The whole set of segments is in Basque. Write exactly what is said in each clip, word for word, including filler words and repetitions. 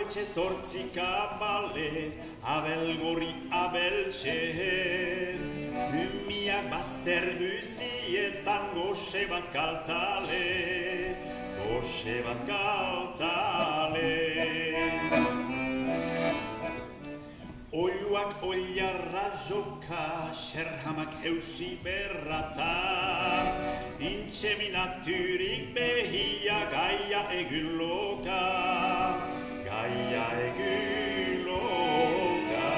etxe zortzik abale, abel gorri abel xe. Humiak bazter duzietan goxe bazkaltzale, goxe bazkaltzale. Oiluak oilarra joka, xerhamak eusi berrata, intxeminaturik behia gaia egun loka, gaia egun loka.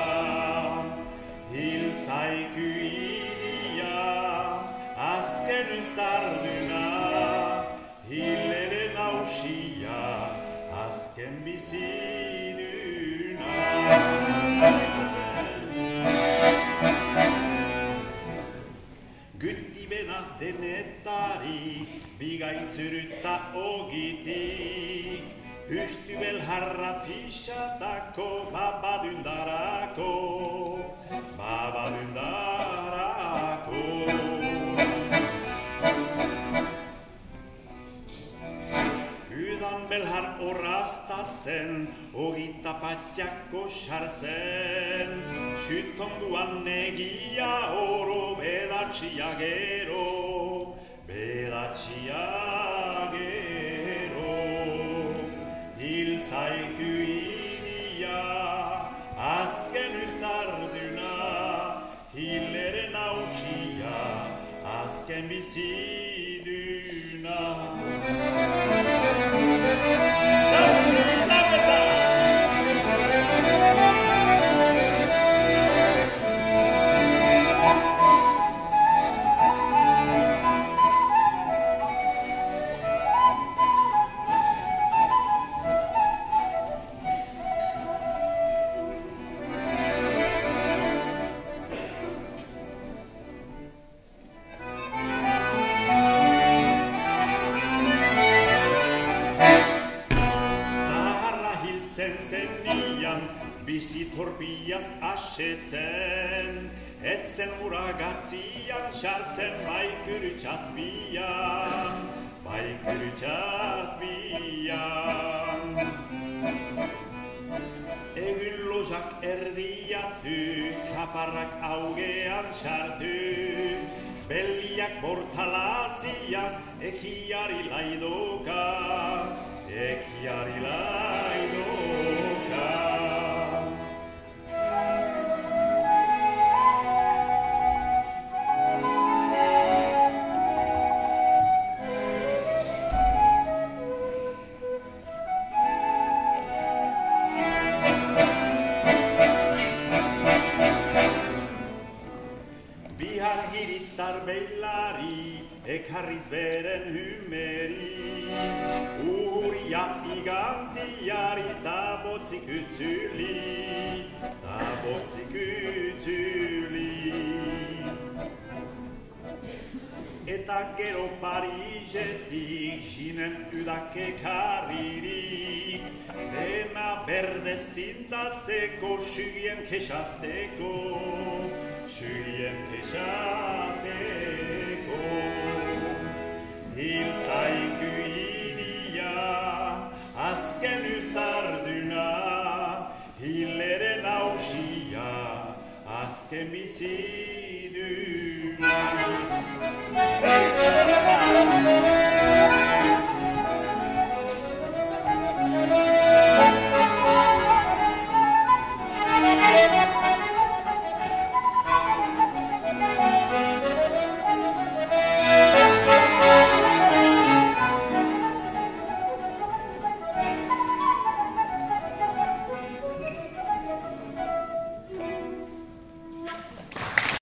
Hiltzaiku idia, azken uztarduna, hilere nausia, azken biziduna. Güttibena denetari, bigaitzurutta ogitik, Üstübel harra pixatako, babadundarako, babadundarako. Udan belhar orrastatzen, ogita patjako sartzen, Sütonduan negia oro, bedatxia gero, bedatxia gero. Hiltzaiku idia, azken uztarduna, hilere nausia, azken biziduna. Bizitorbiaz asetzen, etzen uragatzian sartzen baikurutxazpian, baikurutxazpian. Egun lozak erdiatu, kaparrak augean sartu, belliak bortalazian, ekiari laidoka, ekiari laidoka. Beilari, ekarriz beren humeri, uhuria igantiari ta botzik utzuli, ta botzik utzuli. Eta gero Parisetik, jinen udak ekarririk, dena berdez tintatzeko, xugien kexazteko, xugien kexazteko. Hiltzaiku idia, azken uztarduna, hilere nausia, azken biziduna.